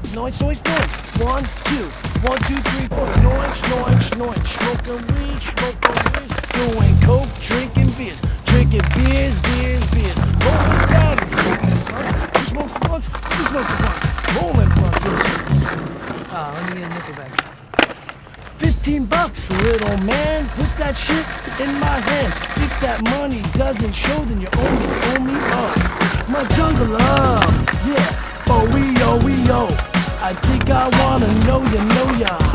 noise, noise, noise. 1, 2, 1, 2, 3, 4. Noise, noise, noise. Smoking weed, doing coke, drinking beers, beers. Rolling daddies, smoking blunts. Who smokes blunts? Who smokes blunts? Rolling blunts. Let me get a nickel back. $15, little man. Put that shit in my hand. If that money doesn't show, then you owe me up. My jungle love, yeah. Oh, we, I think I wanna know ya.